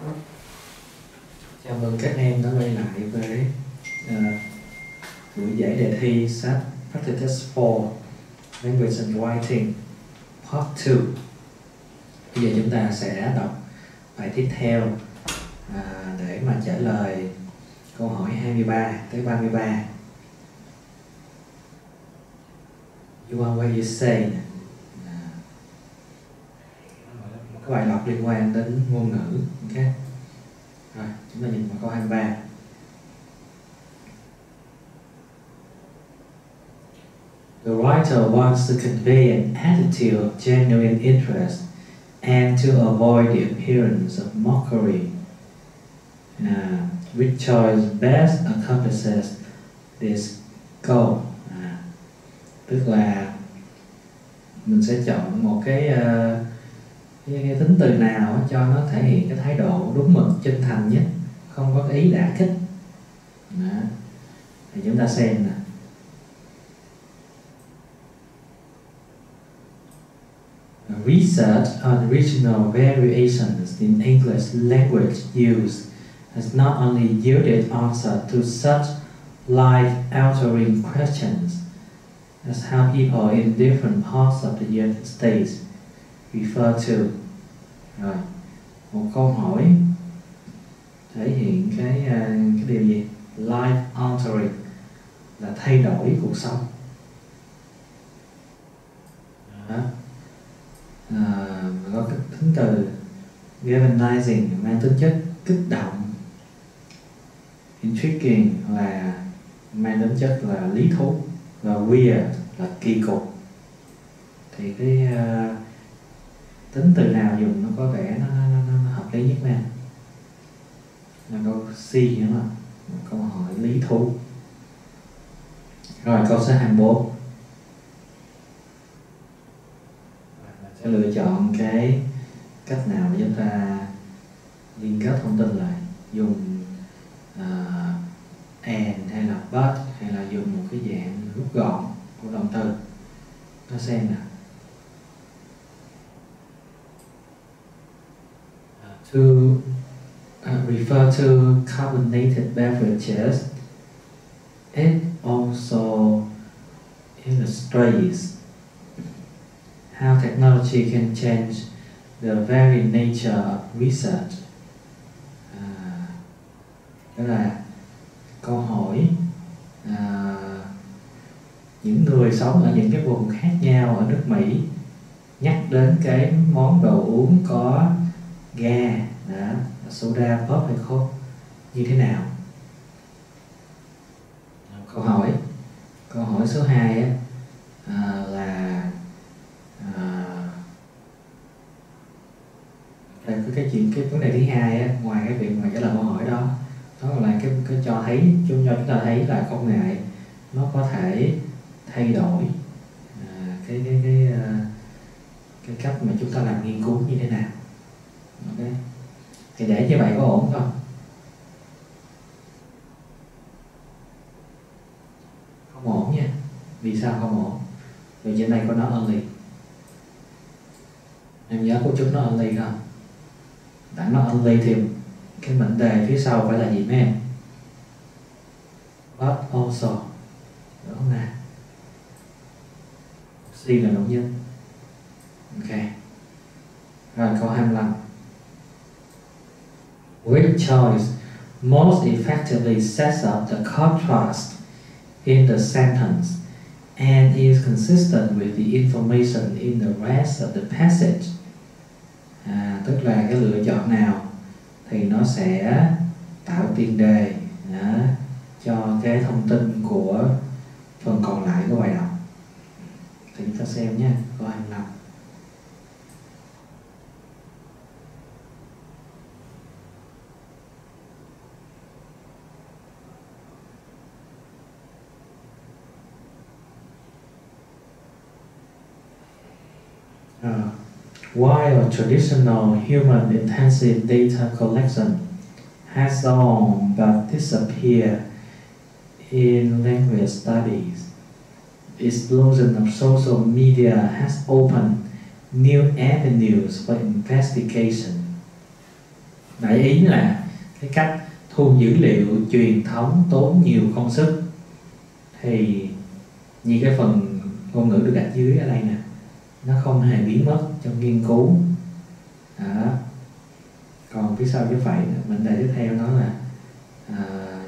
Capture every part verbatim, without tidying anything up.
Chào mừng các em đã quay lại với uh, buổi giải đề thi sách Practice Test four Language and Writing Part two. Bây giờ chúng ta sẽ đọc bài tiếp theo uh, để mà trả lời câu hỏi hai mươi ba tới ba mươi ba. You are what you say. Uh, một cái bài đọc liên quan đến ngôn ngữ. Okay. Rồi, chúng ta nhìn vào câu hai mươi ba. The writer wants to convey an attitude of genuine interest and to avoid the appearance of mockery, uh, which choice best accomplishes this goal. À, tức là mình sẽ chọn một cái uh, Cái, cái tính từ nào cho nó thể hiện cái thái độ đúng mực, chân thành nhất, không có cái ý đả kích. Đó. Thì chúng ta xem nè. Research on regional variations in English language use has not only yielded answer to such life-altering questions as how people in different parts of the United States refer to. Rồi, một câu hỏi thể hiện cái cái điều gì? Life altering là thay đổi cuộc sống. Đó. À, có cái tính từ galvanizing mang tính chất kích động, intriguing là mang tính chất là lý thú, và weird là kỳ cục. Thì cái uh, tính từ nào dùng nó có vẻ nó, nó, nó, nó hợp lý nhất nè. Là câu C nữa mà, một câu hỏi lý thú. Rồi câu số hai mươi bốn. Mình sẽ lựa chọn cái cách nào để chúng ta liên kết thông tin lại, dùng uh, and hay là but, hay là dùng một cái dạng rút gọn của động từ. Nó xem nè. To uh, refer to carbonated beverages, it also illustrates how technology can change the very nature of research. À, đó là câu hỏi à, những người sống ở những cái vùng khác nhau ở nước Mỹ nhắc đến cái món đồ uống có ga, đã, soda, pop hay coke như thế nào? Câu hỏi câu hỏi số hai á, à, là à, cái cái chuyện cái vấn đề thứ hai á, ngoài cái việc mà trả lời câu hỏi đó, đó là cái cái cho thấy chúng cho chúng ta thấy là công nghệ nó có thể thay đổi à, cái cái cái cái cách mà chúng ta làm nghiên cứu như thế nào. Okay. Thì để như vậy có ổn không? Không ổn nha. Vì sao không ổn? Vì trên này có nó only. Em nhớ của chúng nó only không? Đặng nó only thì cái mệnh đề phía sau phải là gì mấy em? But also. Đúng không nào? C là động nhân. Ok. Rồi câu hai mươi lăm. Which choice most effectively sets up the contrast in the sentence and is consistent with the information in the rest of the passage? À, tức là cái lựa chọn nào thì nó sẽ tạo tiền đề đó, cho cái thông tin của phần còn lại của bài đọc. Thì chúng ta xem nhé, câu hai mươi lăm. Uh, while traditional human-intensive data collection has long but disappeared in language studies, the explosion of social media has opened new avenues for investigation. Đại ý là cái cách thu dữ liệu truyền thống tốn nhiều công sức, thì như cái phần ngôn ngữ được đặt dưới ở đây nè, nó không hề biến mất trong nghiên cứu. Đó. Còn phía sau cái phẩy mệnh đề tiếp theo nó là à,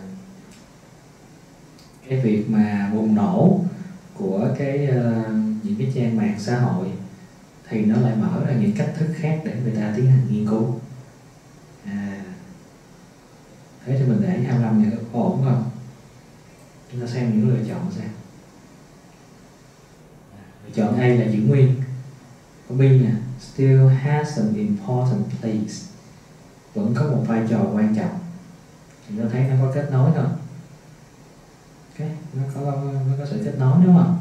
cái việc mà bùng nổ của cái uh, những cái trang mạng xã hội thì nó lại mở ra những cách thức khác để người ta tiến hành nghiên cứu. À, thế thì mình để hai mươi lăm này có ổn không? Chúng ta xem những lựa chọn xem. Lựa chọn A là giữ nguyên. Có B nè, still has an important place, vẫn có một vai trò quan trọng. Chúng ta thấy nó có kết nối không? Okay. Nó có nó có sự kết nối đúng không?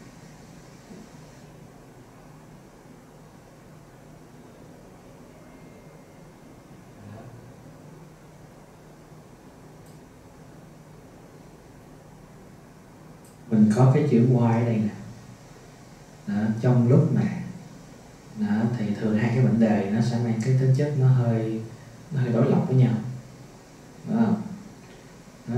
Mình có cái chữ why ở đây nè. Đó, trong lúc mà đó, thì thường hai cái mệnh đề nó sẽ mang cái tính chất nó hơi nó hơi đối lập với nhau, đúng không? Nó,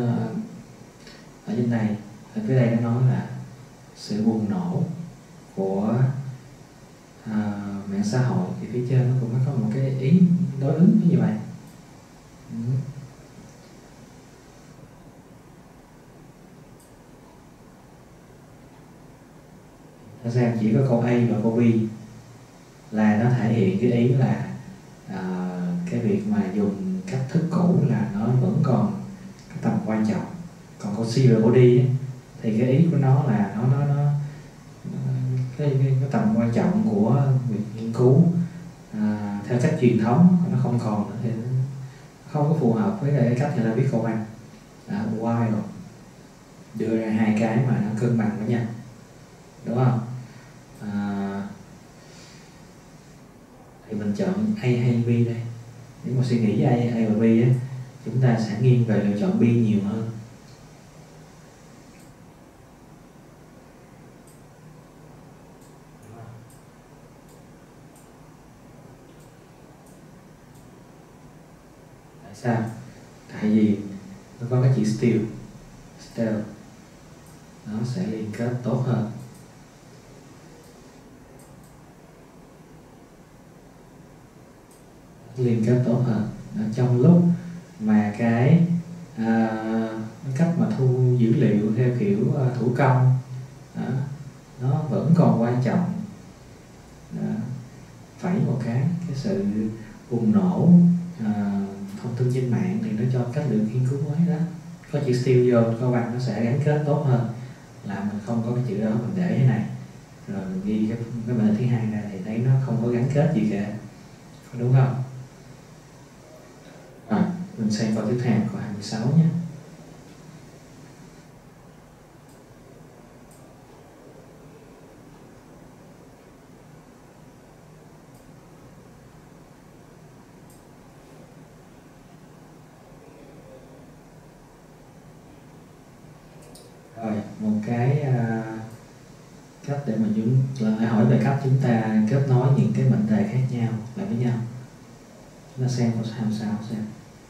ở trên này, ở phía đây nó nói là sự bùng nổ của à, mạng xã hội, thì phía trên nó cũng có một cái ý đối ứng như vậy. Ừ. Thật ra chỉ có câu A và câu B là nó thể hiện cái ý là à, cái việc mà dùng cách thức cũ là nó vẫn còn cái tầm quan trọng. Còn câu C và câu D ấy, thì cái ý của nó là nó nó nó cái, cái, cái tầm quan trọng của việc nghiên cứu à, theo cách truyền thống nó không còn nữa, thì nó không có phù hợp với cái cách người ta viết câu văn. À, why rồi đưa ra hai cái mà nó cân bằng với nhau, đúng không? À, thì mình chọn A hay B đây. Nếu mà suy nghĩ A, A và B á, chúng ta sẽ nghiêng về lựa chọn B nhiều hơn. Tại sao? Tại vì nó có cái chữ still, still nó sẽ liên kết tốt hơn. Liên kết tốt hơn ở trong lúc mà cái à, cách mà thu dữ liệu theo kiểu uh, thủ công đó, nó vẫn còn quan trọng. Đó. Phải một cái cái sự bùng nổ à, thông tin trên mạng thì nó cho cách lượng nghiên cứu mới đó. Có chữ still vô câu văn nó sẽ gắn kết tốt hơn là mình không có cái chữ đó, mình để thế này rồi mình ghi cái cái bài thứ hai ra thì thấy nó không có gắn kết gì cả, đúng không? Rồi, mình xem câu tiếp theo, câu hai mươi sáu nhé. Rồi, một cái uh, cách để mà chúng lại hỏi về cách chúng ta kết nối những cái mệnh đề khác nhau lại với nhau. Chúng ta xem câu hai mươi sáu xem.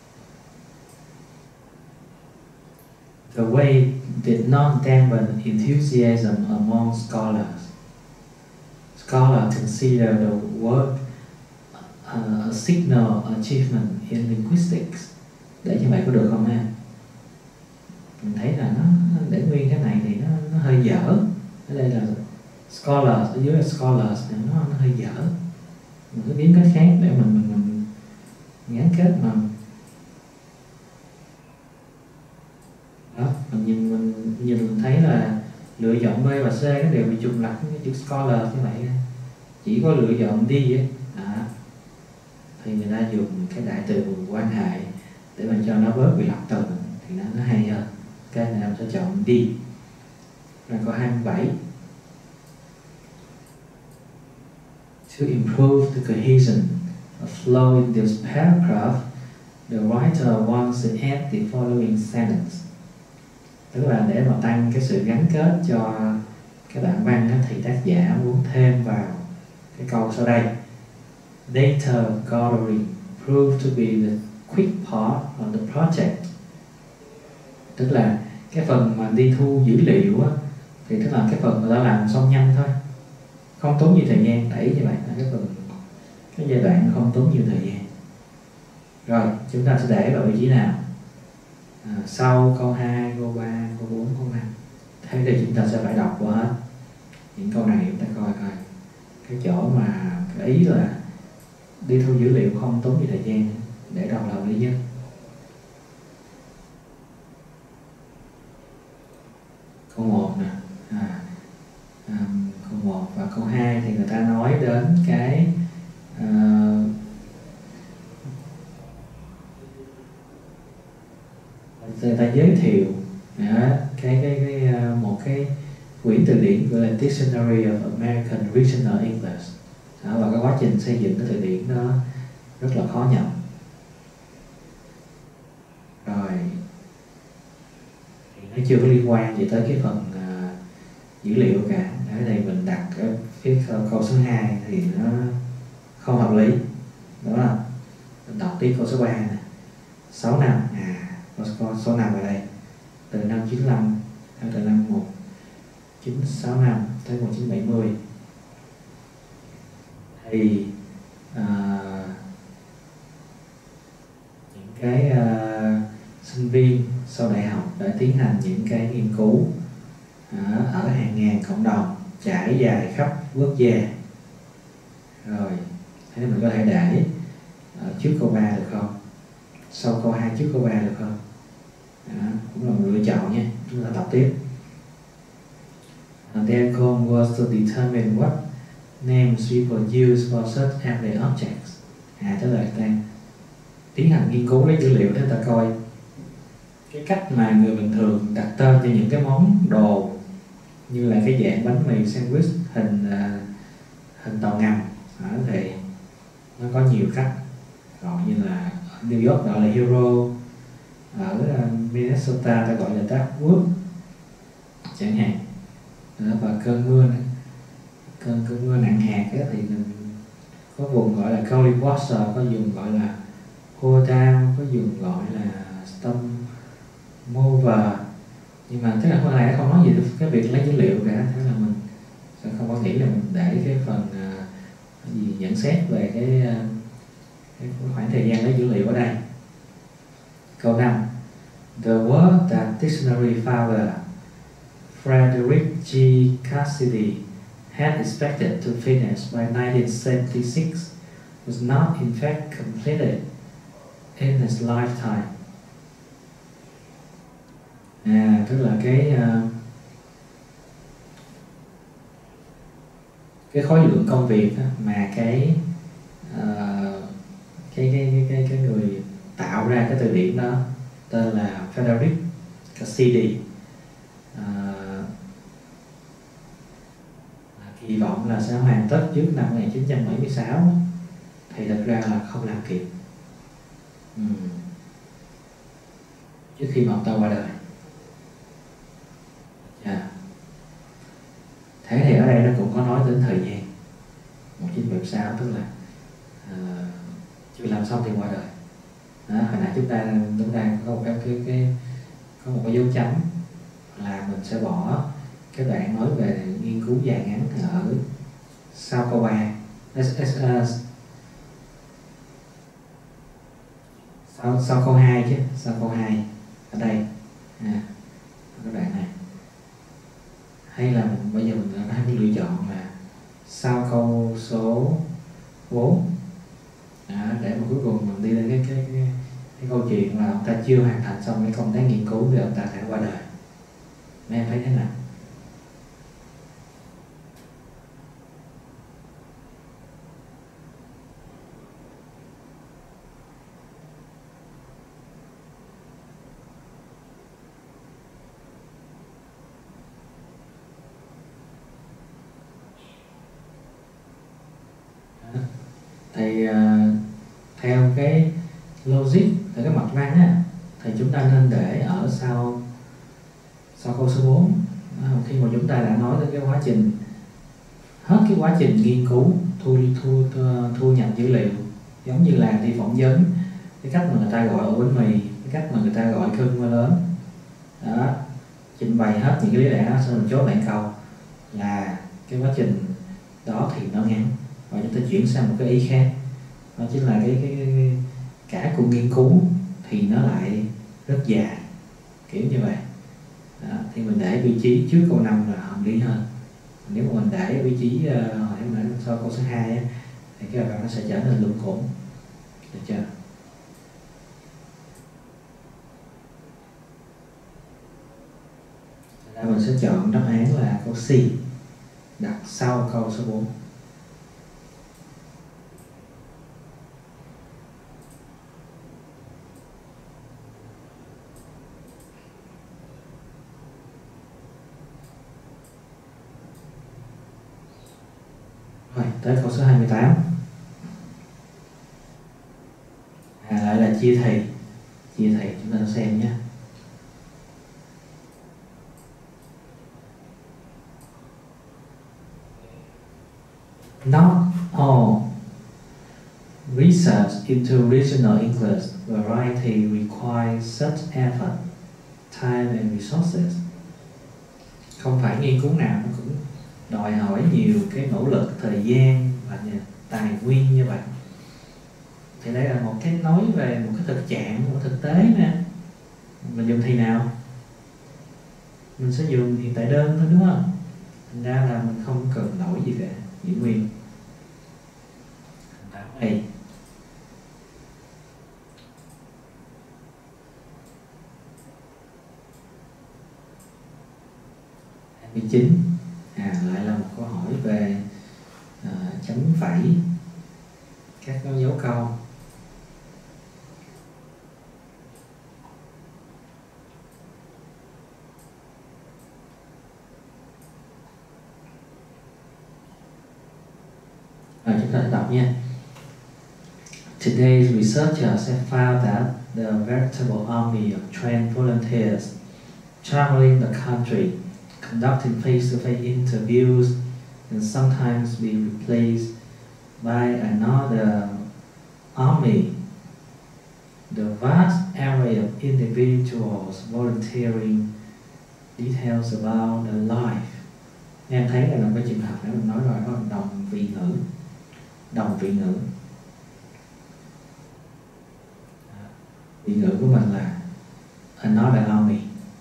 The way did not dampen enthusiasm among scholars. Scholars consider the work uh, a signal achievement in linguistics. Để như vậy có được không ha? Mình thấy là nó để nguyên cái này thì nó, nó hơi dở. Ở đây là scholars, ở dưới là scholars thì nó, nó hơi dở. Mình cứ kiếm cách khác để mình mình, mình gắn kết mà. Đó, mình nhìn mình nhìn mình thấy là lựa chọn B và C nó đều bị trùng lặp với cái chữ scholar như vậy. Chỉ có lựa chọn D ấy, đó, thì người ta dùng cái đại từ quan hệ để mà cho nó bớt bị lặp từ thì nó nó hay hơn. Cái này em sẽ chọn D. Rồi câu hai mươi bảy. To improve the cohesion of flow in this paragraph, the writer wants to add the following sentence. Tức là để mà tăng cái sự gắn kết cho cái đoạn văn đó, thì tác giả muốn thêm vào cái câu sau đây: Data gathering proved to be the quick part of the project. Tức là cái phần mà đi thu dữ liệu á, thì tức là cái phần người ta làm xong nhanh thôi, không tốn nhiều thời gian. Đẩy như vậy là cái phần cái giai đoạn không tốn nhiều thời gian. Rồi chúng ta sẽ để vào vị trí nào? À, sau câu hai, câu ba, câu bốn, câu năm. Thế thì chúng ta sẽ phải đọc qua hết những câu này, chúng ta coi coi cái chỗ mà cái ý là đi thu dữ liệu không tốn nhiều thời gian, để đọc là lý nhất. Câu một nè, à, à, câu một và câu hai thì người ta nói đến cái uh, người ta giới thiệu đó, cái cái cái uh, một cái quyển từ điển gọi là Dictionary of American Regional English đó, và cái quá trình xây dựng cái từ điển đó rất là khó nhọc. Rồi thì nó chưa có liên quan gì tới cái phần uh, dữ liệu cả. Ở đây mình đặt cái phía câu số hai thì nó không hợp lý, đúng không? Mình đọc tiếp câu số ba nè, sáu năm, à có số năm ở đây từ năm chín lăm hay từ năm một chín sáu năm tới một chín bảy mươi. Thì uh, những cái uh, sinh viên sau đại học đã tiến hành những cái nghiên cứu uh, ở hàng ngàn cộng đồng trải dài khắp quốc gia. Rồi thế mình có thể để uh, trước câu ba được không? Sau câu hai trước câu ba được không? Đó, cũng là một lựa chọn nhé. Chúng ta đọc tiếp. And their goal was to determine what names people use for such everyday objects. À, tức là ta tiến hành nghiên cứu lấy dữ liệu để ta coi cái cách mà người bình thường đặt tên cho những cái món đồ như là cái dạng bánh mì sandwich hình uh, hình tàu ngầm. Đó, thì nó có nhiều cách, gọi như là ở New York gọi là Hero, ở uh, Minnesota ta gọi là Darkwood chẳng hạn. Đó, và cơn mưa này, cơn cơn mưa nặng hạt ấy, thì mình có vùng gọi là Collie Water, có vùng gọi là Pour Down, có vùng gọi là Storm Mover. Nhưng mà tức là hôm nay không nói gì cái việc lấy dữ liệu cả, thế là mình sẽ không có nghĩ là mình để cái phần uh, gì nhận xét về cái, uh, cái khoảng thời gian lấy dữ liệu ở đây. Câu năm. The word that dictionary founder Frederick G. Cassidy had expected to finish by nineteen seventy-six was not in fact completed in his lifetime. À, tức là cái uh, cái khối lượng công việc đó, mà cái, uh, cái, cái cái cái cái người tạo ra cái từ điển đó tên là Frederick Cassidy uh, kỳ vọng là sẽ hoàn tất trước năm một nghìn chín trăm bảy mươi sáu, thì thật ra là không làm kịp ừ. trước khi mà ông ta qua đời. Yeah. Thế thì ở đây nó cũng có nói đến thời gian một nghìn chín trăm bảy mươi sáu, tức là uh, chưa làm xong thì qua đời. Đó, hồi nãy chúng ta chúng ta có một cái, cái, cái có một cái dấu chấm là mình sẽ bỏ cái đoạn nói về nghiên cứu dài ngắn ở sau câu ba, sau, sau câu hai chứ, sau câu hai ở đây à, cái đoạn này. Hay là mình, bây giờ mình có hai cái lựa chọn là sau câu số bốn à, để mà cuối cùng mình đi lên cái cái, cái cái câu chuyện là ông ta chưa hoàn thành xong cái công tác nghiên cứu thì ông ta sẽ qua đời. Mấy em thấy thế nào? Thì uh, theo cái logic, theo cái mặt văn á, thì chúng ta nên để ở sau sau câu số bốn. Khi mà chúng ta đã nói tới cái quá trình, hết cái quá trình nghiên cứu thu thu thu, thu nhập dữ liệu giống như là đi phỏng vấn, cái cách mà người ta gọi ổ bánh mì, cái cách mà người ta gọi cưng mưa lớn đó, trình bày hết những cái lý lẽ đó, xong mình chốt lại câu là cái quá trình đó thì nó ngắn, và chúng ta chuyển sang một cái ý khác, đó chính là cái, cái, cái cả cuộc nghiên cứu thì nó lại rất dài, kiểu như vậy đó. Thì mình để vị trí trước câu năm là hợp lý hơn. Nếu mà mình để vị trí uh, hồi nãy sau câu số hai á, thì cái bài văn nó sẽ trở nên luẩn quẩn, được chưa? Rồi mình sẽ chọn đáp án là câu C, đặt sau câu số bốn. Rồi, tới câu số hai mươi tám. À, lại là chia thì. Chia thì chúng ta xem nhé. Not all research into regional English variety requires such effort, time and resources. Không phải nghiên cứu nào nó cũng đòi hỏi nhiều cái nỗ lực, thời gian và tài nguyên như vậy. Thì đây là một cái nói về một cái thực trạng, một thực tế nè. Mình dùng thì nào? Mình sẽ dùng hiện tại đơn thôi, đúng không? Thành ra là mình không cần đổi gì cả, giữ nguyên. Đây. hai mươi chín. À, lại là một câu hỏi về uh, chấm phẩy, các dấu dấu câu. Rồi chúng ta đọc nha. Today's researchers have found that the veritable army of trained volunteers traveling the country, conducting face-to-face interviews, and sometimes be replaced by another army. The vast array of individuals volunteering details about their life. Em thấy là trong cái trường hợp này mình nói rồi, có đồng vị ngữ, đồng vị ngữ. Vị ngữ của mình là another army.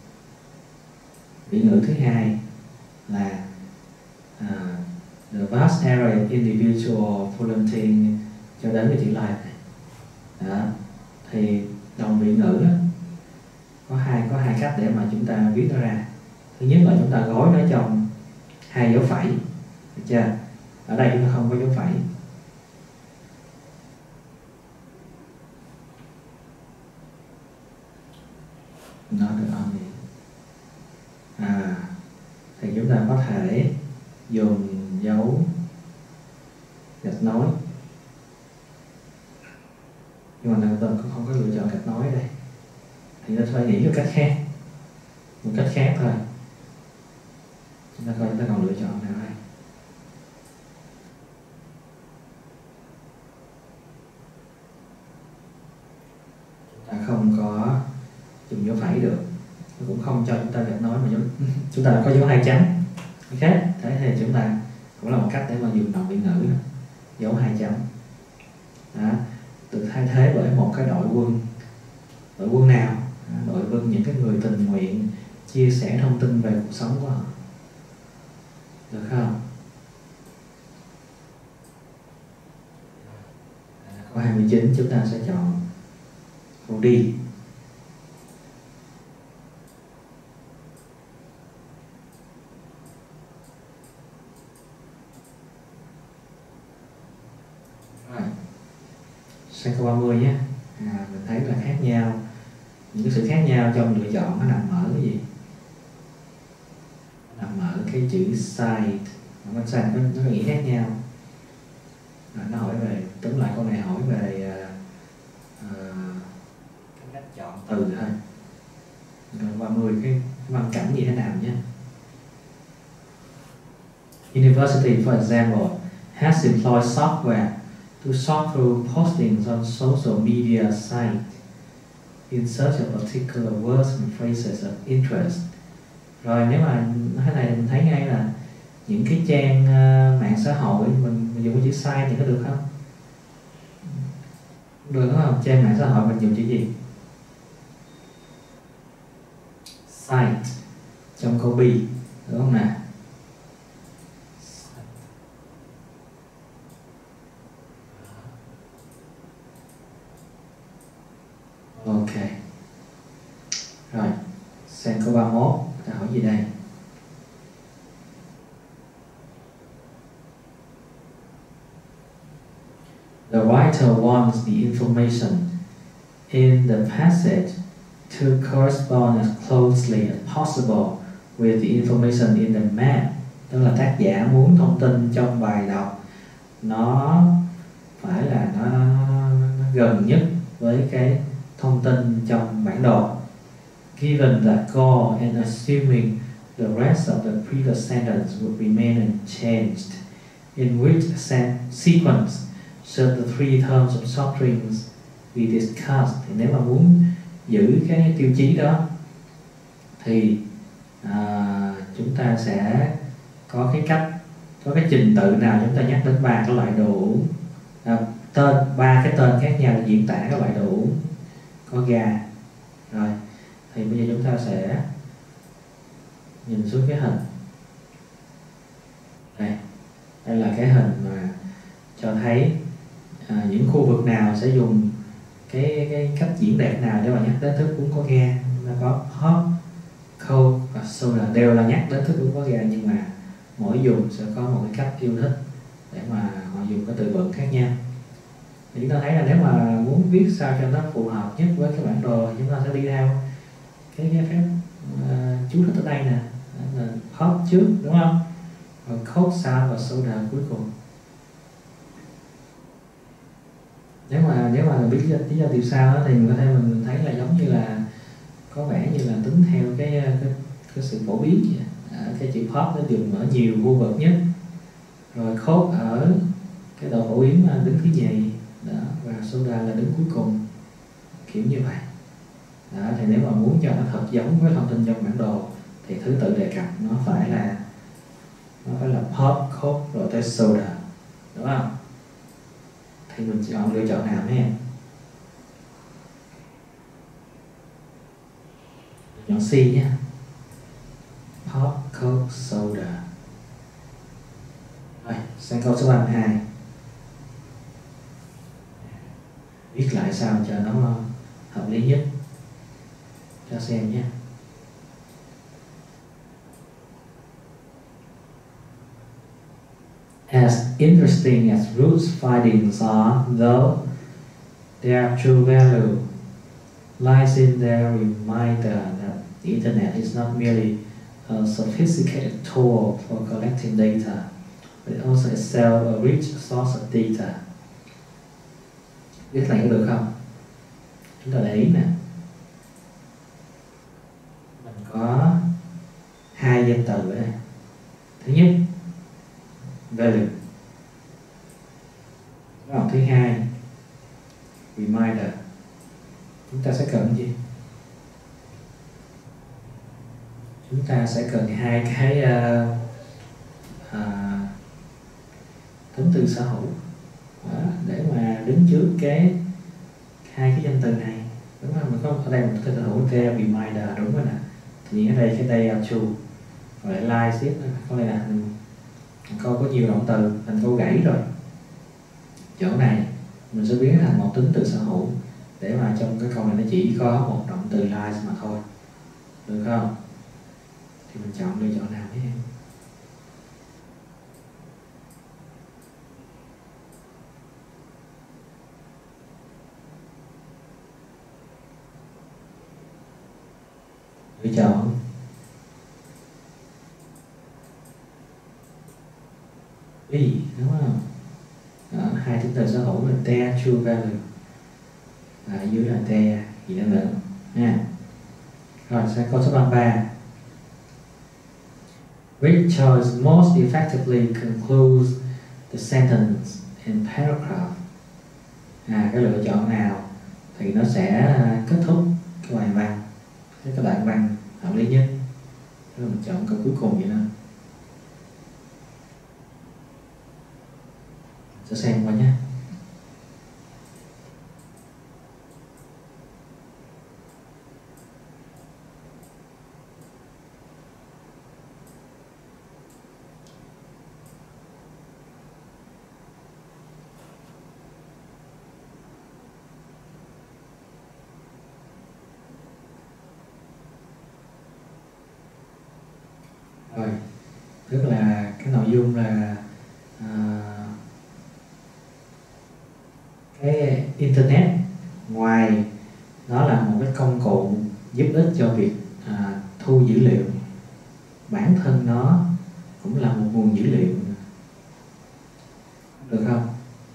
Vị ngữ thứ hai là uh, the vast array of individual volunteering cho đến cái chữ life này. Đó. Thì đồng vị ngữ đó, có hai có hai cách để mà chúng ta viết nó ra. Thứ nhất là chúng ta gói nó trong hai dấu phẩy, được chưa? Ở đây chúng ta không có dấu phẩy. Nó được army. À, thì chúng ta có thể dùng dấu gạch nối, nhưng mà tôi không có lựa chọn gạch nối ở đây, thì nó phải nghĩ một cách khác, một cách khác thôi. Chúng ta coi chúng ta còn lựa chọn nào đây. Chúng ta không có dùng dấu phẩy được, nó cũng không cho chúng ta gạch nối, mà dấu, chúng ta có dấu hai chấm. Ok, thế thì chúng ta cũng là một cách để mà dùng đồng vị ngữ, dấu hai chấm. Đó, được thay thế bởi một cái đội quân. Đội quân nào? Đội quân những cái người tình nguyện chia sẻ thông tin về cuộc sống của họ, được không? Câu hai mươi chín chúng ta sẽ chọn câu đi. Rồi, sang câu ba mươi nhé. À, mình thấy là khác nhau, những cái sự khác nhau trong lựa chọn nó nằm ở cái gì? Nó nằm ở cái chữ side. Nó side nó, nó có nghĩa khác nhau. À, nó hỏi về, tóm lại câu này hỏi về uh, cái cách chọn từ thôi. Rồi ba mươi cái văn cảnh như thế nào nhé. University, for example, has employed software to sort through postings on social media sites in search of particular words and phrases of interest. Rồi nếu mà thế này mình thấy ngay là những cái trang uh, mạng xã hội mình, mình dùng cái chữ site thì có được không? Được đúng không? Trang mạng xã hội mình dùng chữ gì? Site trong câu B đúng không nào? Ok. Rồi, sang câu ba mươi mốt, ta hỏi gì đây? The writer wants the information in the passage to correspond as closely as possible with the information in the map. Tức là tác giả muốn thông tin trong bài đọc nó phải là nó, nó, nó gần nhất với cái thông tin trong bản đồ. Given that goal and assuming the rest of the previous sentence would remain unchanged, in which se sequence should the three terms of short strings be discussed? Thì nếu mà muốn giữ cái tiêu chí đó thì à, chúng ta sẽ có cái cách, có cái trình tự nào chúng ta nhắc đến ba cái loại đồ uống, à, tên ba cái tên khác nhau để diễn tả các loại đồ uống có ga. Rồi thì bây giờ chúng ta sẽ nhìn xuống cái hình đây. Đây là cái hình mà cho thấy à, những khu vực nào sẽ dùng cái, cái cách diễn đạt nào để mà nhắc đến thức uống có ga. Nó có hot, cold và soda đều là nhắc đến thức uống có ga, nhưng mà mỗi dùng sẽ có một cái cách yêu thích để mà họ dùng cái từ vựng khác nhau. Thì chúng ta thấy là nếu mà muốn viết sao cho nó phù hợp nhất với cái bản đồ, chúng ta sẽ đi theo cái, cái phép uh, chú thích ở đây nè, là hot trước đúng không, còn cold sau và soda cuối cùng. Nếu mà nếu mà biết lý do tại sao đó, thì mình có thể mình thấy là giống như là có vẻ như là tính theo cái cái, cái sự phổ biến vậy. À, cái chữ pop nó dùng ở nhiều khu vực nhất, rồi cold ở cái độ phổ biến mà đứng thứ nhì đó, và soda là đứng cuối cùng, kiểu như vậy đó. Thì nếu mà muốn cho nó thật giống với thông tin trong bản đồ thì thứ tự đề cập nó phải là nó phải là pop, cold rồi tới soda, đúng không? Thì mình chọn lựa chọn nào mấy em? Chọn C nhé. Pop, cold, soda. Rồi, sang câu số ba mươi hai. Viết lại sao cho nó hợp lý nhất cho xem nhé. As interesting as Ruth's findings are, though, their true value lies in their reminder that the Internet is not merely a sophisticated tool for collecting data, but also itself a rich source of data. Viết này có được không? Chúng ta để ý nè, mình có hai danh từ ở đây. Thứ nhất, value. Và thứ hai, reminder. Chúng ta sẽ cần gì? Chúng ta sẽ cần hai cái uh, uh, tính từ sở hữu đó, để mà đứng trước cái hai cái danh từ này, đúng không? Mình có ở đây một từ sở hữu there, reminder, đúng rồi nè. Thì ở đây cái day are true, rồi lại like tiếp, có đây là câu có nhiều động từ, thành câu gãy rồi. Chỗ này mình sẽ biến thành một tính từ sở hữu để mà trong cái câu này nó chỉ có một động từ like mà thôi, được không? Thì mình chọn lựa chọn nào nhé em? Lựa chọn ý, đúng không? Đó, hai tính từ sở hữu là there, true value, và dưới là there gì đó nữa nha. Rồi sang câu số ba mươi ba. Which choice most effectively concludes the sentence and paragraph à, cái lựa chọn nào thì nó sẽ kết thúc cái bài văn, cái đoạn văn hợp lý nhất. Thế là mình chọn câu cuối cùng vậy đó. Sẽ xem qua nhé. Rồi, tức là cái nội dung là à, cái internet ngoài nó là một cái công cụ giúp ích cho việc à, thu dữ liệu, bản thân nó cũng là một nguồn dữ liệu, được không?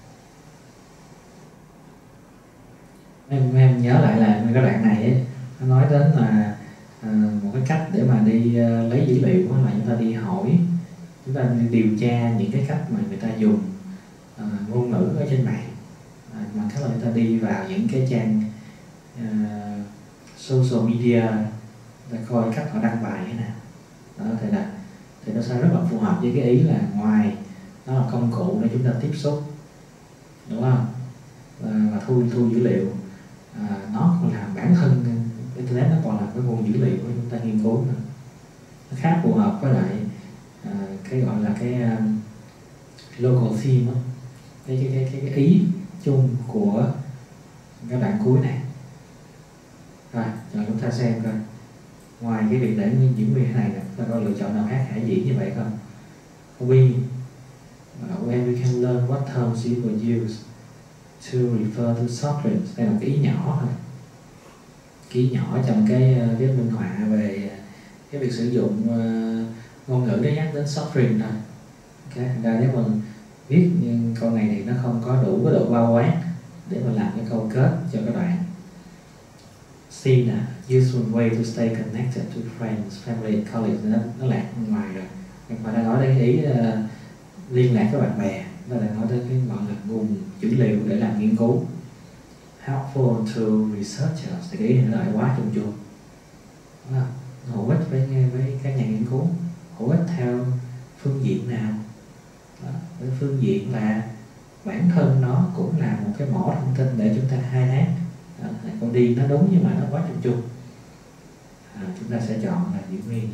Em, em nhớ lại là cái đoạn này ấy, nó nói đến là à, một cái cách để mà đi à, lấy dữ liệu là chúng ta đi hỏi, chúng ta đi điều tra những cái cách mà người ta dùng à, ngôn ngữ ở trên mạng, à, bằng cách là người ta đi vào những cái trang à, social media, người ta coi cách họ đăng bài thế nào đó, thì là thì nó sẽ rất là phù hợp với cái ý là ngoài nó là công cụ để chúng ta tiếp xúc, đúng không, và, và thu thu dữ liệu, à, nó còn là bản thân internet, nó còn là cái nguồn dữ liệu của chúng ta nghiên cứu nữa. Nó khá phù hợp với lại à, cái gọi là cái um, local theme đó. Cái, cái, cái, cái, cái ý chung của cái đoạn cuối này. Rồi, cho chúng ta xem coi, ngoài cái việc để những việc này ta có lựa chọn nào khác khả dĩ như vậy không? We uh, when we can learn what terms you will use to refer to doctrines. Đây là một cái ý nhỏ thôi, cái ý nhỏ trong cái cái minh họa về cái việc sử dụng uh, ngôn ngữ để nhắc đến doctrine thôi. Okay. Ra nếu mình viết nhưng câu này thì nó không có đủ cái độ bao quát để mà làm cái câu kết cho cái đoạn. C là useful way to stay connected to friends, family, colleagues. Nó, nó lạc ngoài rồi. Nhưng mà đã nói đến ý uh, liên lạc với bạn bè, nó đã nói đến cái gọi là nguồn dữ liệu để làm nghiên cứu. Helpful to researchers, thì cái ý này nó lại quá chung chung, đúng không? Hữu ích với với các nhà nghiên cứu. Hữu ích theo phương diện nào? Đó, với phương diện là bản thân nó cũng là một cái mỏ thông tin để chúng ta khai thác. À, con đi nó đúng nhưng mà nó quá chung chung, à, chúng ta sẽ chọn là giữ nguyên.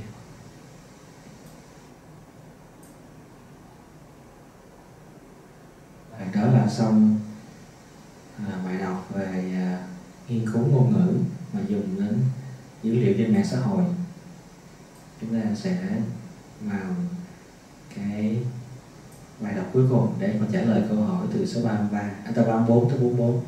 Và đó là xong à, bài đọc về à, nghiên cứu ngôn ngữ mà dùng đến dữ liệu trên mạng xã hội. Chúng ta sẽ vào cái bài đọc cuối cùng để mà trả lời câu hỏi từ số ba mươi ba, à, từ ba mươi bốn tới bốn mươi bốn.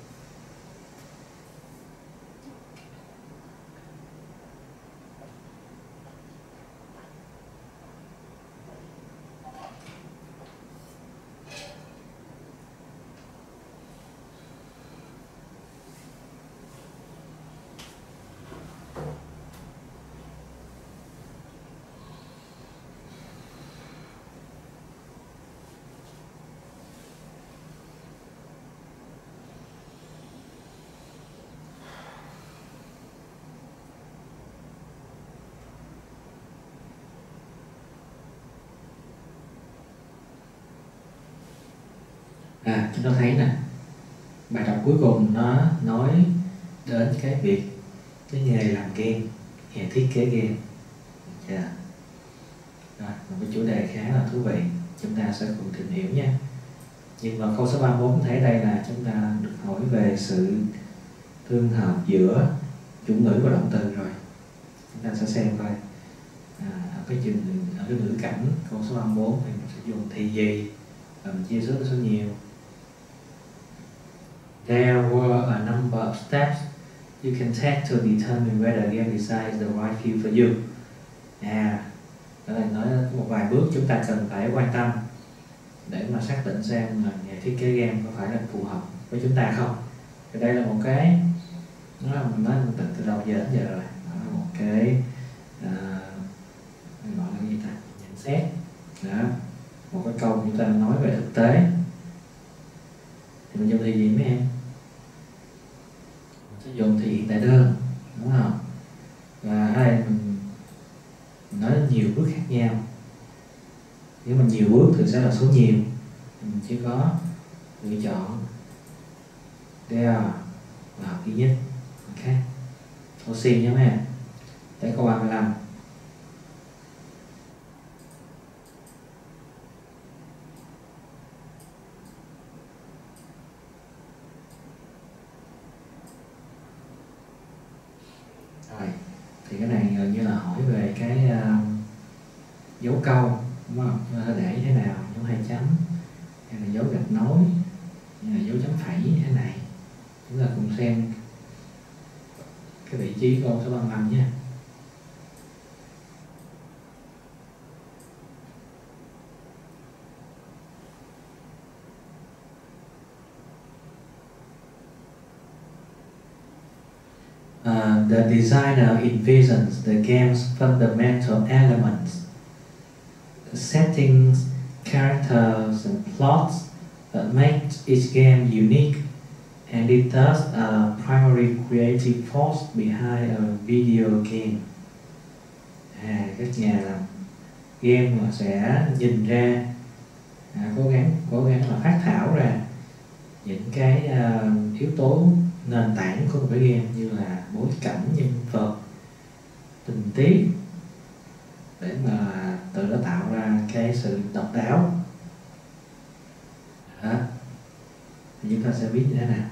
À, chúng ta thấy nè, bài đọc cuối cùng nó nói đến cái việc cái nghề làm game, nghề thiết kế game. Yeah. Rồi, một cái chủ đề khá là thú vị, chúng ta sẽ cùng tìm hiểu nha. Nhưng mà câu số ba mươi bốn thấy đây là chúng ta được hỏi về sự tương hợp giữa chủ ngữ và động từ rồi. Chúng ta sẽ xem coi à, ở cái chừng ở cái ngữ cảnh câu số ba mươi bốn thì mình sẽ dùng thì gì và mình chia số với số nhiều. There were a number of steps you can take to determine whether a game design is the right field for you. À, đó là nói một vài bước chúng ta cần phải quan tâm để mà xác định xem là nghề thiết kế game có phải là phù hợp với chúng ta không. Thì đây là một cái, nó là mình nói từ, từ đầu giờ đến giờ rồi, đó là một cái uh, gọi là cái gì ta, nhận xét đó, một cái câu chúng ta nói về thực tế. Thì mình dùng thì gì mấy em? Mình sẽ dùng thì hiện tại đơn, đúng không? Và ở đây mình, mình nói đến nhiều bước khác nhau. Nếu mà nhiều bước thì sẽ là số nhiều, mình chỉ có lựa chọn there và hợp duy nhất. Ok, oxy nhé mấy em. Tới câu ba mươi lăm. Rồi, thì cái này gần như là hỏi về cái uh, dấu câu, đúng không? Để thế nào, dấu hai chấm hay là dấu gạch nối hay là dấu chấm phẩy như thế này. Chúng ta cùng xem cái vị trí câu số ba mươi lăm nhé. Uh, the designer envisions the game's fundamental elements, settings, characters, and plots that make each game unique, and it thus a primary creative force behind a video game. À, các nhà làm game mà sẽ nhìn ra, à, cố gắng cố gắng là phát thảo ra những cái uh, yếu tố nền tảng của một cái game như là bối cảnh, nhân vật, tình tiết, để mà từ đó tạo ra cái sự độc đáo. Đó, thì chúng ta sẽ biết như thế nào.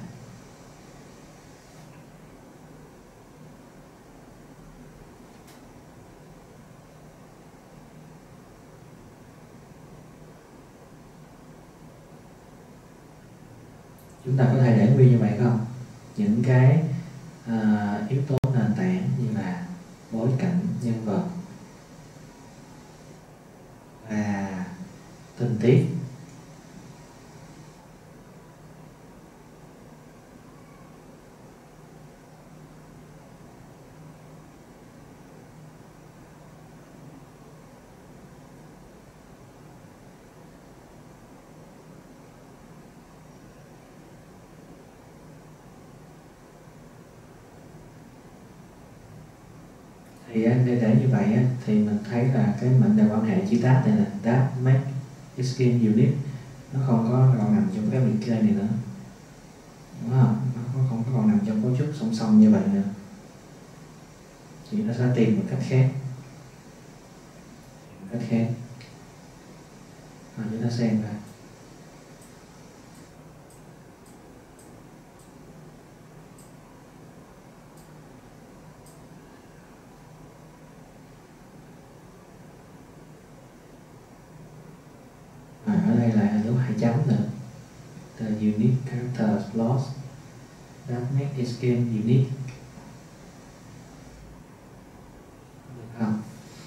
Chúng ta có thể để nguyên như vậy không? Những cái uh, yếu tố nền tảng như là bối cảnh, nhân vật và tình tiết. Thì để để như vậy thì mình thấy là cái mệnh đề quan hệ chữ that này là that make this game unique, nó không có còn nằm trong cái liệt kê này nữa, đúng không? Nó không có còn nằm trong cấu trúc song song như vậy nữa, thì nó sẽ tìm một cách khác, một cách khác. Rồi chúng ta xem coi. Ở đây là dấu hai chấm nữa. The unique characters lost that make this game unique. Được không?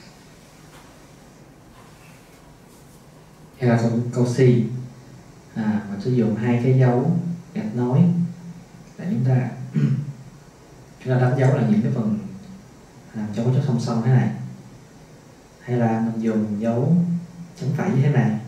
Hay là câu, câu C, à, mình sử dụng hai cái dấu gạch nối để chúng ta chúng ta đánh dấu là những cái phần làm cho có chút song song thế này, hay là mình dùng dấu chấm phẩy như thế này.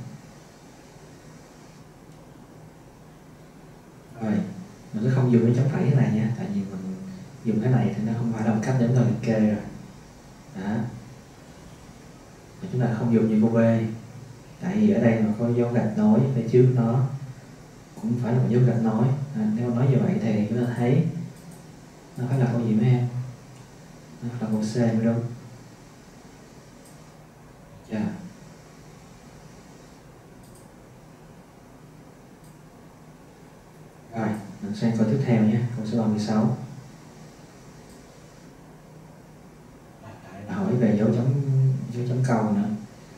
Rồi, mình sẽ không dùng cái chấm phẩy thế này nha, tại vì mình dùng cái này thì nó không phải là một cách để chúng ta liệt kê rồi. Đó. Và chúng ta không dùng như câu B, tại vì ở đây mà có dấu gạch nối phía trước nó cũng phải là một dấu gạch nối. À, nếu nói như vậy thì chúng ta thấy nó phải là câu gì mấy em? Nó phải là câu C phải không? Yeah. Rồi, mình sang câu tiếp theo nhé, câu số ba mươi sáu. Hỏi về dấu chấm dấu chấm câu nữa.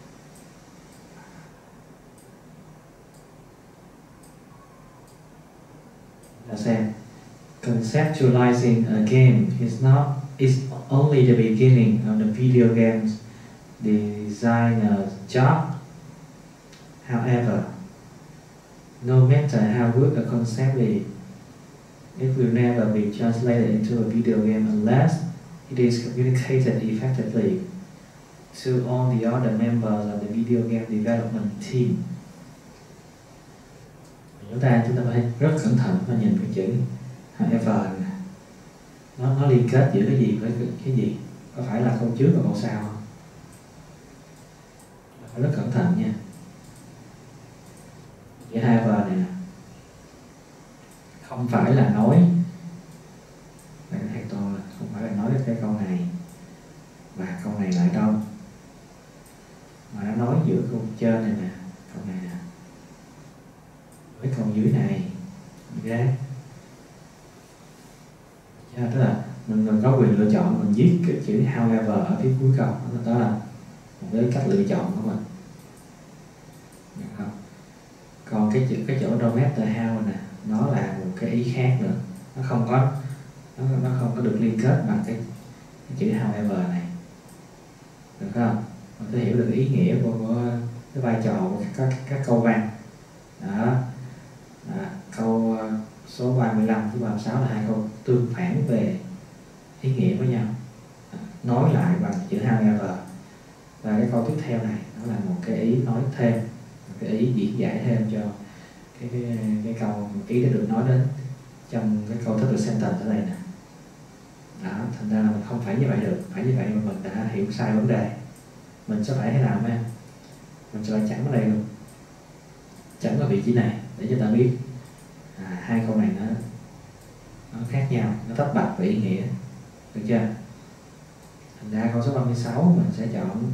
Ta xem. Conceptualizing a game is not is only the beginning of the video game's designer's job. However, no matter how good a concept is, it will never be translated into a video game unless it is communicated effectively to all the other members of the video game development team. chúng ta chúng ta phải rất cẩn thận và nhìn cái chữ however này. nó nó liên kết giữa cái gì với cái, cái gì, có phải là câu trước và câu sau không? Phải rất cẩn thận nha. Chữ however này nè không phải là nói, thầy to là không phải là nói cái câu này và câu này lại đâu, mà nó nói giữa câu trên này nè, câu này nè với câu dưới này, ok? Tức là mình, mình có quyền lựa chọn mình viết cái chữ however ở phía cuối câu, đó là một cái cách lựa chọn của mình. Được không? Còn cái chữ cái chỗ no matter how nè, nó là một cái ý khác nữa, nó không có nó, nó không có được liên kết bằng cái, cái chữ however này, được không? Mình phải hiểu được cái ý nghĩa của, của cái vai trò của các, các, các câu văn đó. À, câu số ba mươi lăm với ba mươi sáu là hai câu tương phản về ý nghĩa với nhau, à, nói lại bằng chữ however. Và cái câu tiếp theo này nó là một cái ý nói thêm, một cái ý diễn giải thêm cho cái, cái, cái câu ý đã được nói đến trong cái câu thất được sentence ở đây nè. Đó, thành ra là mình không phải như vậy được, phải như vậy mà mình đã hiểu sai vấn đề. Mình sẽ phải thế nào em? Mình sẽ phải chẵn ở đây luôn, chẵn ở vị trí này để cho ta biết à, hai câu này nó nó khác nhau, nó tách bạch về ý nghĩa, được chưa? Thành ra câu số ba mươi sáu mình sẽ chọn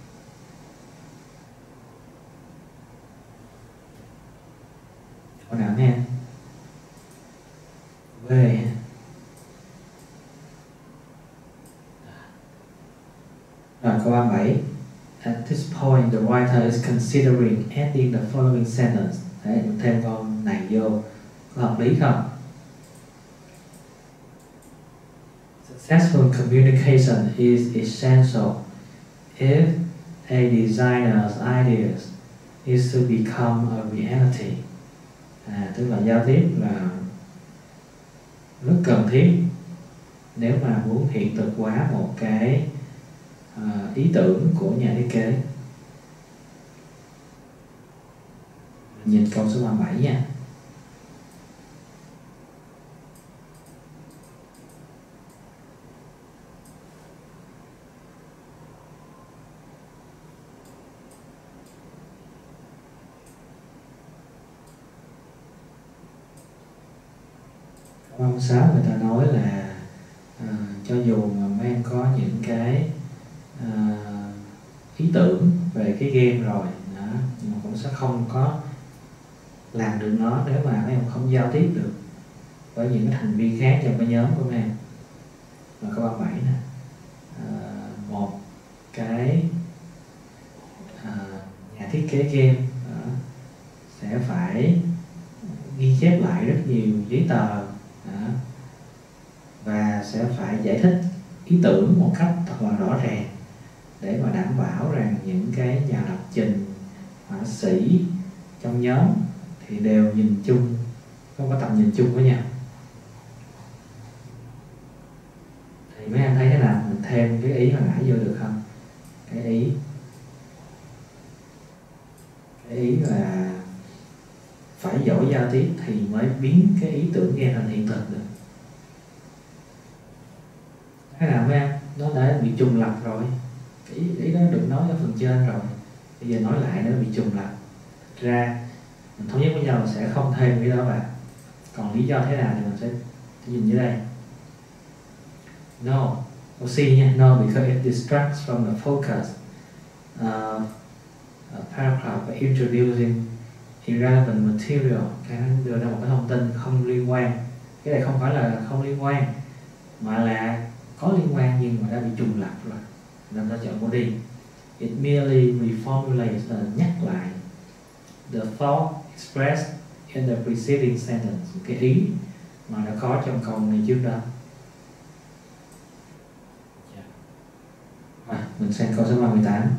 câu nào nha? B. Rồi câu ba mươi bảy. At this point, the writer is considering adding the following sentence. Đấy, mình thêm con này vô, có hợp lý không? Successful communication is essential if a designer's ideas is to become a reality. À, tức là giao tiếp là rất cần thiết nếu mà muốn hiện thực hóa một cái uh, ý tưởng của nhà thiết kế. Nhìn câu số ba mươi bảy nha. ba mươi sáu người ta nói là uh, cho dù mà mấy em có những cái uh, ý tưởng về cái game rồi đó, nhưng mà cũng sẽ không có làm được nó nếu mà mấy em không giao tiếp được với những cái thành viên khác trong cái nhóm của mấy em. Và câu ba mươi bảy nè, uh, một cái uh, nhà thiết kế game uh, sẽ phải ghi chép lại rất nhiều giấy tờ đó, và sẽ phải giải thích ý tưởng một cách thật là rõ ràng để mà đảm bảo rằng những cái nhà lập trình, họa sĩ trong nhóm thì đều nhìn chung, không có tầm nhìn chung với nhau. Thì mấy anh thấy thế nào? Mình thêm cái ý hồi nãy vô được không? Cái ý cái ý là phải giỏi giao tiếp thì mới biến cái ý tưởng nghe thành hiện thực được. Thế nào mấy em? Nó đã bị trùng lặp rồi. Cái ý, ý đó được nói ở phần trên rồi, bây giờ nói lại nó bị trùng lặp. Thật ra mình thống nhất với nhau là sẽ không thêm cái đó vào. Còn lý do thế nào thì mình sẽ, sẽ nhìn dưới đây. No, câu C nha. No, because it distracts from the focus. Uh, a paragraph by introducing irrelevant material. Cái đưa ra một cái thông tin không liên quan. Cái này không phải là không liên quan, mà là có liên quan nhưng mà đã bị trùng lặp rồi, nên ta chọn body. It merely reformulates, là nhắc lại the thought expressed in the preceding sentence, cái ý mà đã có trong câu này trước đó. Rồi, mình sang câu số ba mươi tám.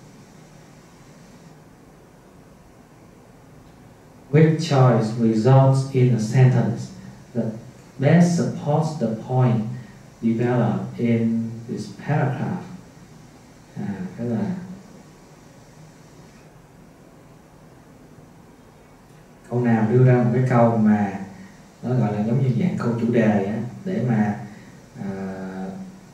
Which choice results in a sentence that best supports the point developed in this paragraph? À, cái là Câu nào đưa ra một cái câu mà nó gọi là giống như dạng câu chủ đề á, để mà uh,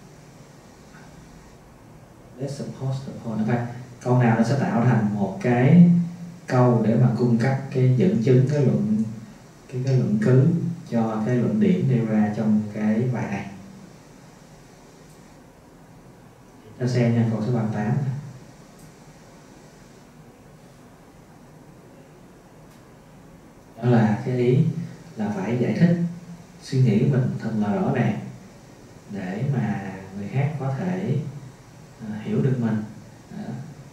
let's suppose upon, phải câu nào nó sẽ tạo thành một cái câu để mà cung cấp cái dẫn chứng, cái luận cái cái luận cứ cho cái luận điểm nêu ra trong cái bài này. Ta xem nha, câu số ba mươi tám. Đó là cái ý là phải giải thích suy nghĩ của mình thật là rõ ràng để mà người khác có thể uh, hiểu được mình. Đó.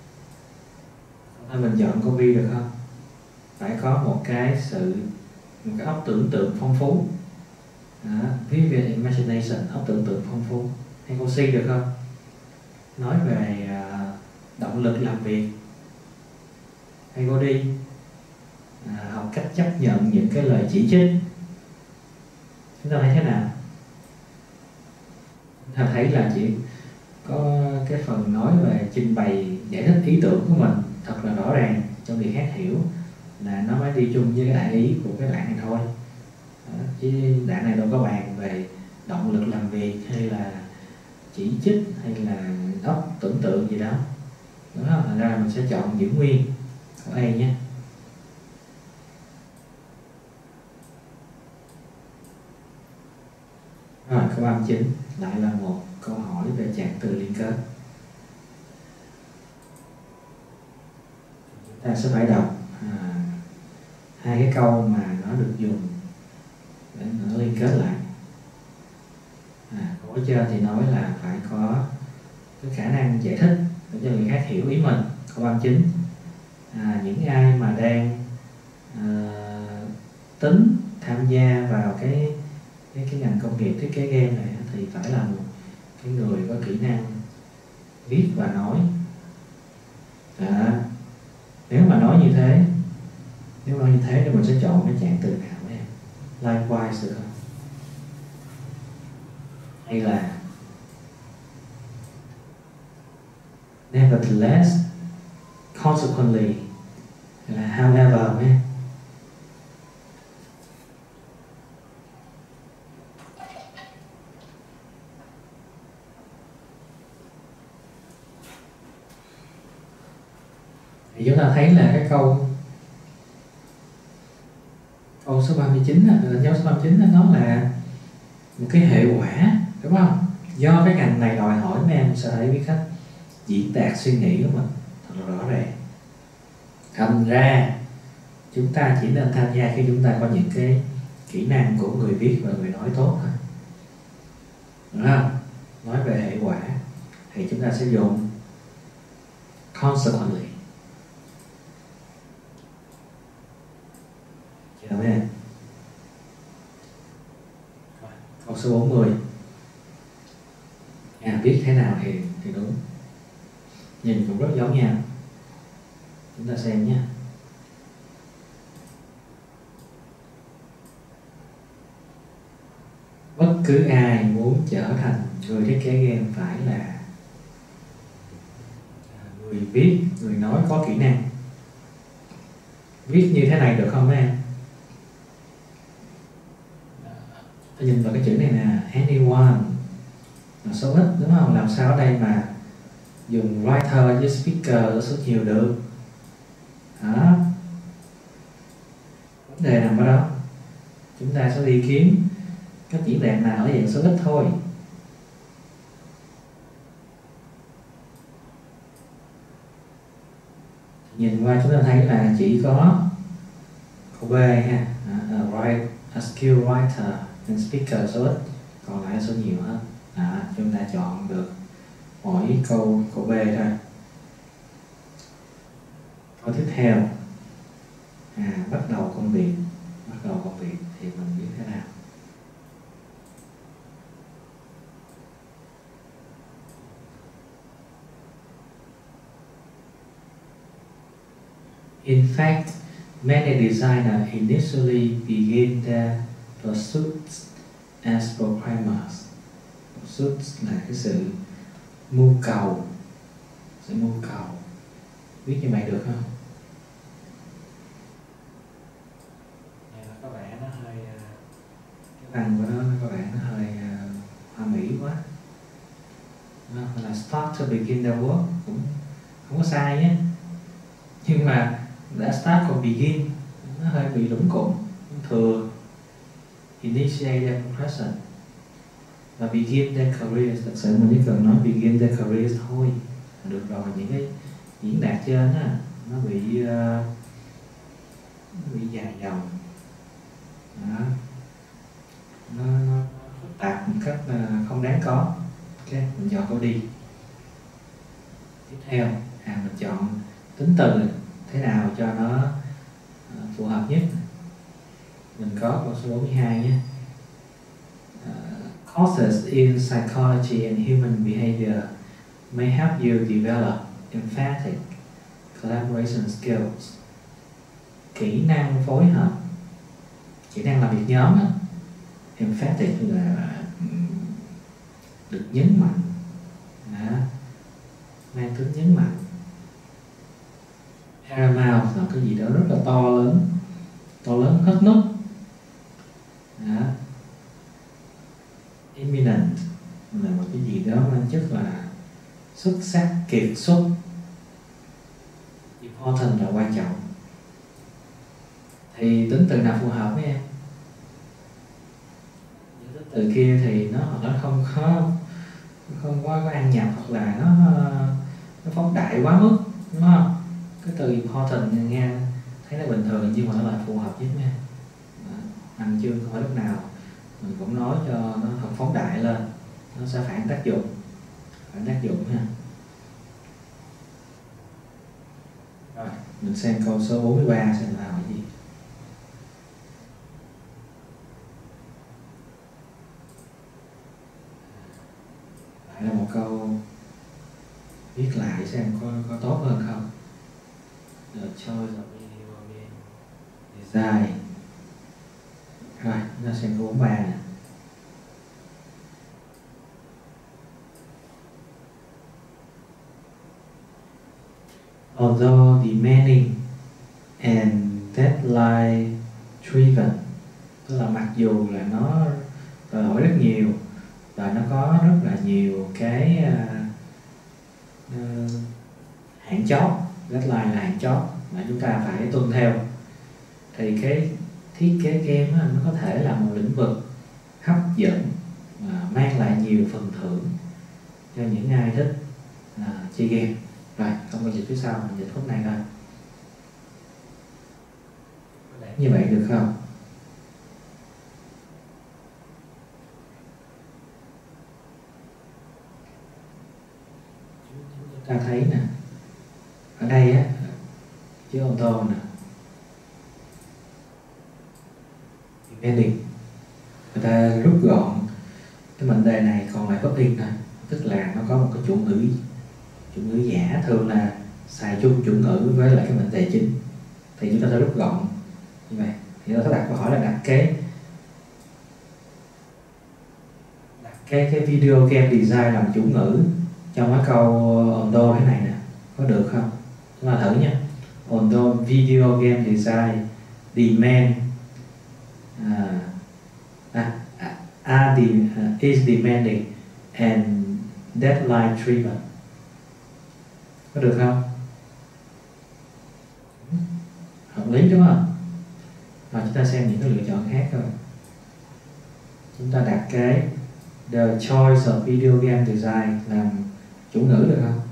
Mình chọn câu B được không? Phải có một cái sự một cái óc tưởng tượng phong phú. Đó. Vivid imagination, óc tưởng tượng phong phú. Hay câu C được không? Nói về uh, động lực làm việc. Hay câu D, à, học cách chấp nhận những cái lời chỉ trích. Chúng ta thấy thế nào? Chúng ta thấy là chỉ có cái phần nói về trình bày giải thích ý tưởng của mình thật là rõ ràng cho người khác hiểu là nó mới đi chung với cái đại ý của cái đoạn này thôi. Đó, chứ đoạn này đâu có bàn về động lực làm việc hay là chỉ trích hay là óc tưởng tượng gì đó. Đúng không? Thành ra là mình sẽ chọn giữ nguyên câu A nhé. Rồi câu ba mươi chín lại là một câu hỏi về trạng từ liên kết. Chúng ta sẽ phải đọc à, hai cái câu mà nó được dùng để nó liên kết lại. À, câu ở trên thì nói là phải có cái khả năng giải thích để cho người khác hiểu ý mình. Câu ba mươi chín, à, những ai mà đang à, tính tham gia vào cái cái cái ngành công nghiệp thiết kế game này thì phải là một cái người có kỹ năng viết và nói. À, nếu mà nói như thế nếu nói như thế thì mình sẽ chọn cái trạng từ nào với em? Likewise được không? Hay là nevertheless, consequently, hay là however nhé. Thì chúng ta thấy là cái câu câu số ba mươi chín là dấu số ba mươi chín nó là một cái hệ quả, đúng không? Do cái ngành này đòi hỏi mấy em sẽ phải biết cách diễn đạt suy nghĩ của mình thật là rõ ràng. Thành ra chúng ta chỉ nên tham gia khi chúng ta có những cái kỹ năng của người viết và người nói tốt thôi, đúng không? Nói về hệ quả thì chúng ta sẽ dùng consequently. Chào em. Câu số bốn mươi. À, viết thế nào thì thì đúng. Nhìn cũng rất giống nhau. Chúng ta xem nhé. Bất cứ ai muốn trở thành người thiết kế game phải là người viết, người nói có kỹ năng. Viết như thế này được không mấy em? Ta nhìn vào cái chữ này nè, anyone là số ít, đúng không? Làm sao ở đây mà dùng writer với speaker số nhiều được? Đó. Vấn đề nằm ở đó. Chúng ta sẽ đi kiếm các diễn đạt nào ở dạng số ít thôi. Nhìn qua chúng ta thấy là chỉ có câu B ha, a, write, a skill writer and speaker số ít, còn lại số nhiều hết. Đó, chúng ta chọn được mỗi câu câu B thôi. Câu tiếp theo, à, bắt đầu công việc, bắt đầu công việc thì mình biết thế nào? In fact, many designers initially begin their pursuits as programmers. Pursuits là cái sự mưu cầu, sự mưu cầu. Viết như vậy được không? uh, start to begin their work, cũng không có sai nhé, nhưng mà đã start còn begin nó hơi bị lủng củng. Thừa initiate their progression và begin their careers, thật sự mình chỉ cần nói begin their careers thôi được rồi. Những cái diễn đạt trên á nó bị uh, nó bị dài dòng đó. Nó, nó phức tạp một cách uh, không đáng có. Ok, mình chọn câu đi. Tiếp theo à, mình chọn tính từ thế nào cho nó uh, phù hợp nhất. Mình có câu số bốn mươi hai nhé. Uh, courses in psychology and human behavior may help you develop empathic collaboration skills. Kỹ năng phối hợp, kỹ năng làm việc nhóm đó. Empathic là được nhấn mạnh, đó, mang tính nhấn mạnh. Paramount là cái gì đó rất là to lớn, to lớn hết mức. Đó. Eminent là một cái gì đó mang chất là xuất sắc, kiệt xuất. Important là quan trọng. Thì tính từ nào phù hợp với em? Những tính từ kia thì nó hoặc nó không có không có, có ăn nhập, hoặc là nó nó phóng đại quá mức, đúng không? Cái từ important nghe thấy nó bình thường nhưng mà nó lại phù hợp nhất nha. Hành chương không phải lúc nào mình cũng nói cho nó thật phóng đại lên, nó sẽ phản tác dụng, phản tác dụng ha. Rồi mình xem câu số bốn mươi ba xem là hỏi gì. Lại là một câu viết lại xem có, có tốt hơn không. The choice of video game design. Rồi, chúng ta xem câu bốn mươi ba nè. Although demanding and deadline driven, tức là mặc dù là nó đòi hỏi rất nhiều và nó có rất là nhiều cái uh, uh, hạn chót, deadline là hạn chót mà chúng ta phải tuân theo, thì cái thiết kế game á, nó có thể là một lĩnh vực hấp dẫn và mang lại nhiều phần thưởng cho những ai thích uh, chơi game. Rồi, không có dịch phía sau, mình dịch khúc này thôi. Có để như vậy được không? Chúng ta thấy nè, ở đây á, chữ ô tô nè, demanding, người ta rút gọn cái mệnh đề này còn lại có in thôi, tức là nó có một cái chủ ngữ, chủ ngữ giả, thường là xài chung chủ ngữ với lại cái mệnh đề chính, thì chúng ta sẽ rút gọn như vậy. Thì nó đặt câu hỏi là đặt cái đặt cái cái video game design làm chủ ngữ trong cái câu although thế này nè, có được không? Chúng ta thử nha. Although video game design demand uh, à, are the, uh, is demanding and deadline driven, có được không? Hợp lý đúng không? Rồi chúng ta xem những cái lựa chọn khác thôi. Chúng ta đặt cái the choice of video game design làm chủ ngữ được không?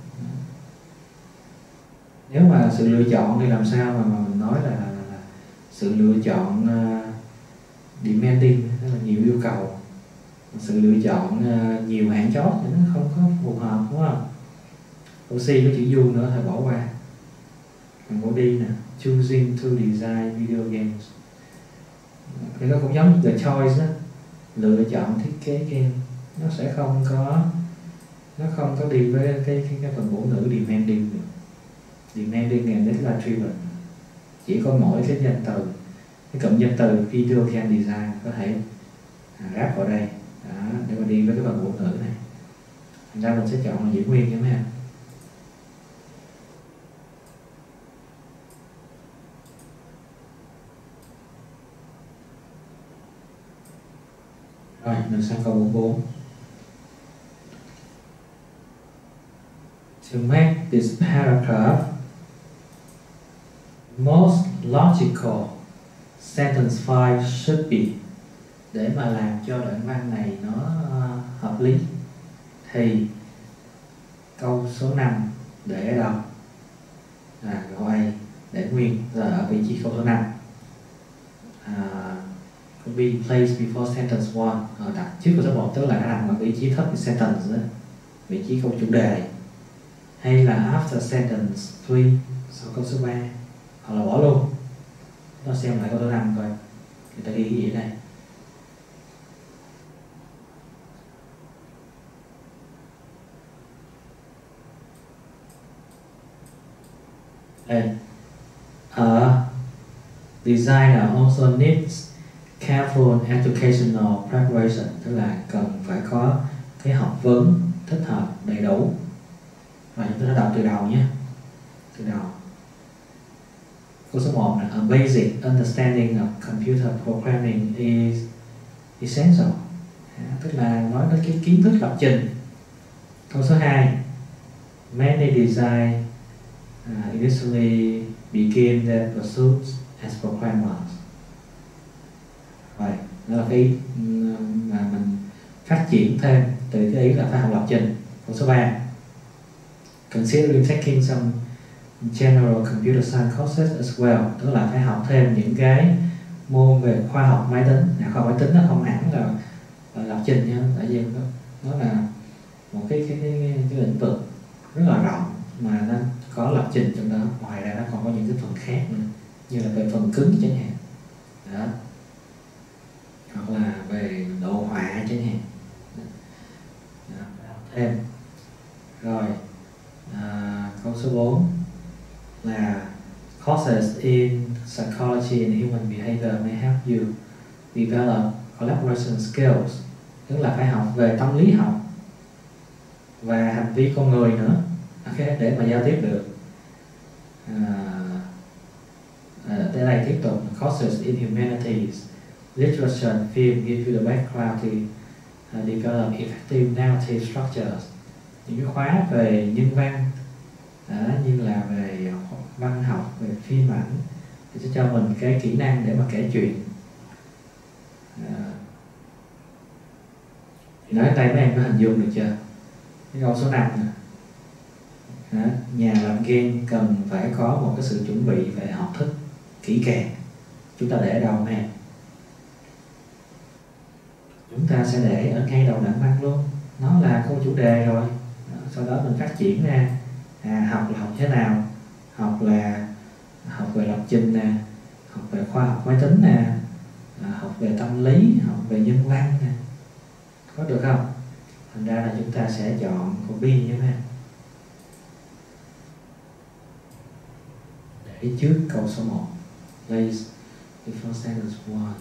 Nếu mà sự lựa chọn thì làm sao mà, mà mình nói là, là, là sự lựa chọn uh, demanding, tức là nhiều yêu cầu, sự lựa chọn uh, nhiều hạn chót thì nó không có phù hợp, đúng không? Câu C có chữ U nữa thì bỏ qua. Còn câu D nè, choosing to design video games, thì nó cũng giống như the choice đó, lựa chọn thiết kế game, nó sẽ không có nó không có đi với cái cái, cái phần ngữ ngữ demanding được. Demanding and deadline driven chỉ có mỗi cái danh từ, cái cụm danh từ video game design có thể à, ráp vào đây đó, để mà đi với cái phần ngữ ngữ này. Thành ra mình sẽ chọn là giữ nguyên nha mấy em. Rồi mình sang câu bốn mươi bốn. To make this paragraph most logical, sentence five should be. Để mà làm cho đoạn văn này nó uh, hợp lý thì câu số năm để ở đâu? À, câu A để nguyên giờ ở vị trí câu số năm. Uh, could be placed before sentence one, uh, đặt trước câu số một, tức là nó nằm ở vị trí thấp của sentence đó, vị trí câu chủ đề, hay là after sentence three, sau câu số ba, hoặc là bỏ luôn. Nó xem lại câu số năm coi người ta ghi cái gì ở đây. Đây, a designer also needs careful educational preparation, tức là cần phải có cái học vấn thích hợp đầy đủ. Và chúng ta đã đọc từ đầu nhé, từ đầu. Câu số một là a basic understanding of computer programming is essential, à, tức là nói đến cái kiến thức lập trình. Câu số hai, many design uh, initially begin their pursuits as programmers. Rồi, đó là cái ý mà mình phát triển thêm từ cái ý là phải học lập trình. Câu số ba, considering taking some general computer science courses as well, tức là phải học thêm những cái môn về khoa học máy tính. À, khoa học máy tính nó không hẳn là, là lập trình nha, tại vì nó, nó là một cái cái, cái cái lĩnh vực rất là rộng mà nó có lập trình trong đó. Ngoài ra nó còn có những cái phần khác nữa, như là về phần cứng chẳng hạn đó, hoặc là về đồ họa chẳng hạn đó, học thêm. Rồi à, câu số bốn là courses in psychology and human behavior may help you develop collaboration skills, tức là phải học về tâm lý học và hành vi con người nữa, okay, để mà giao tiếp được. À, à, đây là tiếp tục courses in humanities, literature and film give you the background to uh, develop effective narrative structures. Những cái khóa về nhân văn, đó, như là về văn học, về phim ảnh, thì sẽ cho mình cái kỹ năng để mà kể chuyện. À, thì nói tay mấy em có hình dung được chưa? Cái câu số năm nè. Đó, nhà làm game cần phải có một cái sự chuẩn bị về học thức kỹ càng. Chúng ta để ở đâu em? Chúng ta sẽ để ở ngay đầu đoạn văn luôn. Nó là câu chủ đề rồi. Đó, sau đó mình phát triển ra. À, học là học thế nào? Học là học về lập trình nè, học về khoa học máy tính nè, à, học về tâm lý, học về nhân văn nè. Có được không? Thành ra là chúng ta sẽ chọn câu B nhé em. Để trước câu số một. Place before sentence one.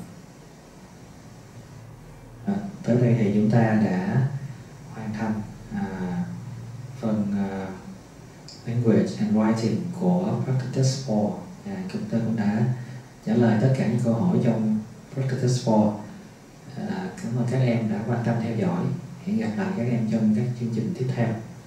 À, tới đây thì chúng ta đã hoàn thành à, phần à, language and writing của Practice Test four. À, chúng ta cũng đã trả lời tất cả những câu hỏi trong Practice Test four. À, cảm ơn các em đã quan tâm theo dõi. Hẹn gặp lại các em trong các chương trình tiếp theo.